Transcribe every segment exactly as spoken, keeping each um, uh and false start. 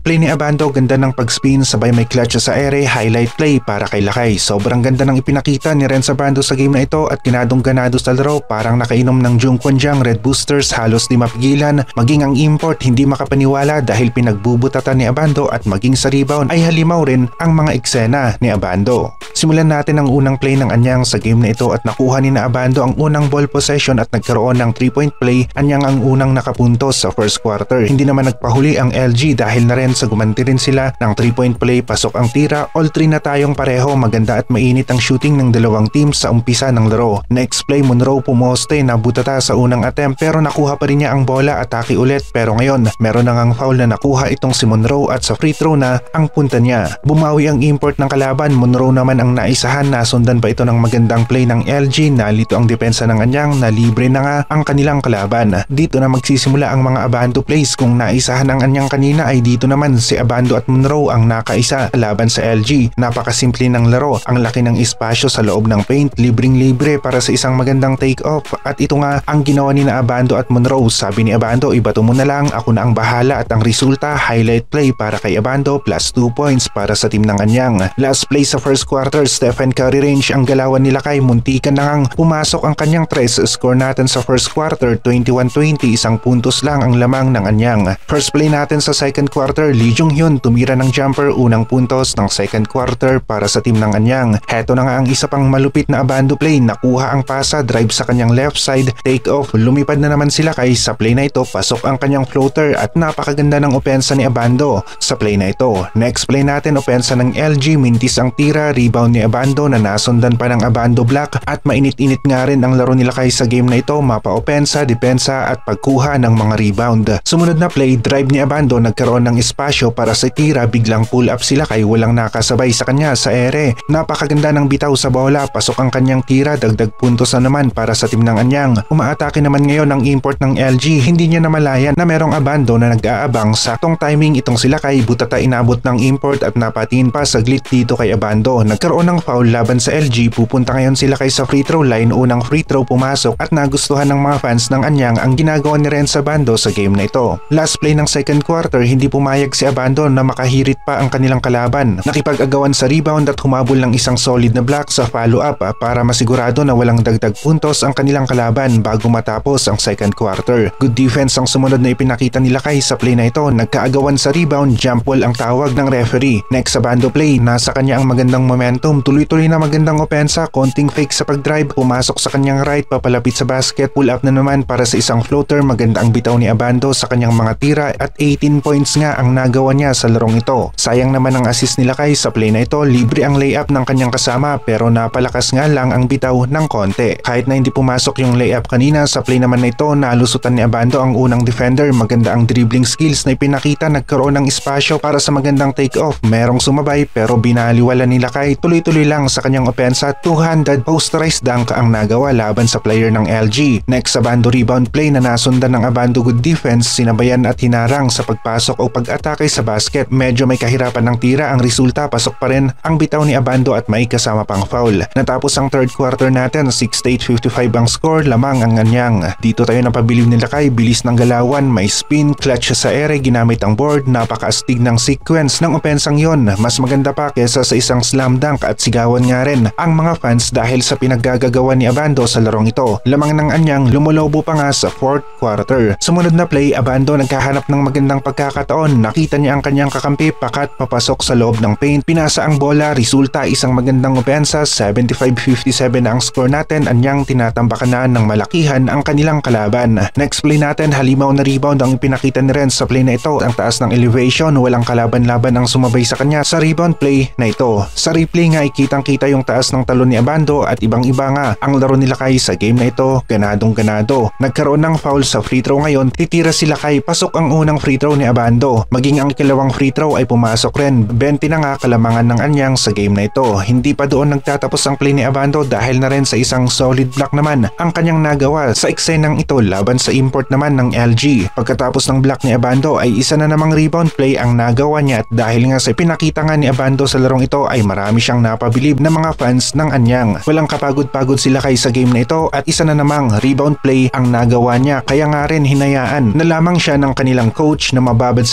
play ni Abando, ganda ng pag-spin sabay may clutch sa ere, highlight play para kay Lakay. Sobrang ganda ng ipinakita ni Renz Abando sa game na ito at ganadong ganado sa laro, parang nakainom ng Jungkwon Red Boosters, halos di mapigilan. Maging ang import hindi makapaniwala dahil pinagbubutatan ni Abando at maging sa rebound ay halimaw rin ang mga eksena ni Abando. Simulan natin ang unang play ng Anyang sa game na ito at nakuha ni na Abando ang unang ball possession at nagkaroon ng three point play. Anyang ang unang nakapuntos sa first quarter. Hindi naman nagpahuli ang L G dahil na rin sa gumanti rin sila ng three point play, pasok ang tira, all three na tayong pareho. Maganda at mainit ang shooting ng dalawang teams sa umpisa ng laro. Next play, Monroe pumoste, nabutata sa unang attempt pero nakuha pa rin niya ang bola, atake ulit, pero ngayon meron na ngang foul na nakuha itong si Monroe at sa free throw na ang punta niya. Bumawi ang import ng kalaban, Monroe naman ang naisahan, nasundan pa ito ng magandang play ng L G, nalito ang depensa ng Anyang, na libre na nga ang kanilang kalaban. Dito na magsisimula ang mga Abando plays. Kung naisahan ng Anyang kanina ay dito naman si Abando at Monroe ang nakaisa laban sa L G. Napakasimple ng laro, ang laki ng espasyo sa loob ng paint, libreng libre para sa isang magandang take off at ito nga ang ginawa ni na Abando at Monroe. Sabi ni Abando, ibato mo na lang, ako na ang bahala, at ang resulta highlight play para kay Abando plus two points para sa team ng Anyang. Last play sa first quarter, Stephen Curry range ang galawan nila kay muntikan na ngang pumasok ang kanyang tres. Score natin sa first quarter twenty-one twenty, isang puntos lang ang lamang ng Anyang. First play natin sa second quarter, Lee Jung-hyun tumira ng jumper, unang puntos ng second quarter para sa team ng Anyang. Heto na nga ang isa pang malupit na Abando play, nakuha ang pasa, drive sa kanyang left side, take off, lumipad na naman sila kay sa play na ito, pasok ang kanyang floater at napakaganda ng opensa ni Abando sa play na ito. Next play natin, opensa ng L G, mintis ang tira, rebound ni Abando na nasundan pa ng Abando block at mainit-init nga rin ang laro nila kay sa game na ito, mapa opensa, depensa at pagkuha ng mga rebound. Sumunod na play, drive ni Abando, nagkaroon ng espasyo para sa tira, biglang pull up sila kay walang nakasabay sa kanya sa ere. Napakaganda ng bitaw sa bola, pasok ang kanyang tira, dagdag puntos na naman para sa team ng Anyang. Umaatake naman ngayon ang import ng L G, hindi niya namalayan na merong Abando na nag-aabang. Saktong timing itong sila kay butata, inabot ng import at napatiin pa saglit dito kay Abando. Nagkaroon ng foul laban sa L G, pupunta ngayon sila kay sa free throw line, unang free throw pumasok at nagustuhan ng mga fans ng Anyang ang ginagawa ni Renz Abando sa game na ito. Last play ng second quarter, hindi pumayag si Abando na makahirit pa ang kanilang kalaban. Nakipag-agawan sa rebound at humabol ng isang solid na block sa follow-up para masigurado na walang dagdag puntos ang kanilang kalaban bago matapos ang second quarter. Good defense ang sumunod na ipinakita nila kay sa play na ito, nagkaagawan sa rebound, jump ball ang tawag ng referee. Next Abando play, nasa kanya ang magandang momentum, tuloy-tuloy na magandang opensa, konting fake sa pag-drive, pumasok sa kanyang right, papalapit sa basket, pull up na naman para sa isang floater. Maganda ang bitaw ni Abando sa kanyang mga tira at eighteen points nga ang nagawa niya sa larong ito. Sayang naman ang assist nila kay sa play na ito, libre ang layup ng kanyang kasama pero napalakas nga lang ang bitaw ng konti. Kahit na hindi pumasok yung layup kanina, sa play naman na ito nalusutan ni Abando ang unang defender. Maganda ang dribbling skills na ipinakita, nagkaroon ng espasyo para sa magandang take off, merong sumabay pero binaliwala nila kay tuloy-tuloy lang sa kanyang opensa, two-handed posterized dunk ang nagawa laban sa player ng L G. Next Abando rebound play na nasundan ng Abando good defense, sinabayan at hinarang sa pagpasok o pag-atake sa basket. Medyo may kahirapan ng tira, ang resulta pasok pa rin ang bitaw ni Abando at may kasama pang foul. Natapos ang third quarter natin, sixty-eight fifty-five ang score, lamang ang Anyang. Dito tayo napabilib nila kay bilis ng galawan, may spin, clutch sa ere, ginamit ang board, napakaastig ng sequence ng opensang yon. Mas maganda pa kesa sa isang slam dunk at sigawan nga rin ang mga fans dahil sa pinaggagawa ni Abando sa larong ito. Lamang ng Anyang, lumulobo pa nga sa fourth quarter. Sumunod na play, Abando nagkahanap ng magandang pagkakataon, nakita niya ang kanyang kakampi, pakat papasok sa loob ng paint, pinasa ang bola, resulta isang magandang opensa, seventy-five fifty-seven ang score natin. Anyang tinatambakan na ng malakihan ang kanilang kalaban. Next play natin, halimaw na rebound ang pinakita ni Renz sa play na ito. Ang taas ng elevation, walang kalaban-laban ang sumabay sa kanya sa rebound play na ito. Sa replay nga, ikitang-kita yung taas ng talon ni Abando at ibang-iba nga ang laro nila kay sa game na ito, ganadong ganado. Nagkaroon ng foul sa free throw ngayon, titira sila kay, pasok ang unang free throw ni Abando. Maging ang ikalawang free throw ay pumasok rin. twenty na nga kalamangan ng Anyang sa game na ito. Hindi pa doon nagtatapos ang play ni Abando dahil na rin sa isang solid block naman ang kanyang nagawa sa eksenang ito laban sa import naman ng L G. Pagkatapos ng block ni Abando ay isa na namang rebound play ang nagawa niya at dahil nga sa pinakita nga ni Abando sa larong ito ay marami siyang napabilib na mga fans ng Anyang. Walang kapagod-pagod sila kay sa game na ito at isa na namang rebound play ang nagawa niya, kaya nga rin hinayaan na lamang siya ng kanilang coach na mababad sa laro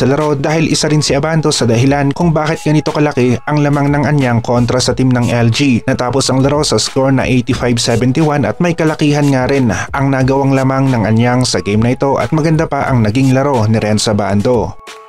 dahil isa rin si Abando sa dahilan kung bakit ganito kalaki ang lamang ng anyang kontra sa team ng L G. Natapos ang laro sa score na eighty-five seventy-one at may kalakihan nga rin ang nagawang lamang ng anyang sa game na ito at maganda pa ang naging laro ni Renz Abando.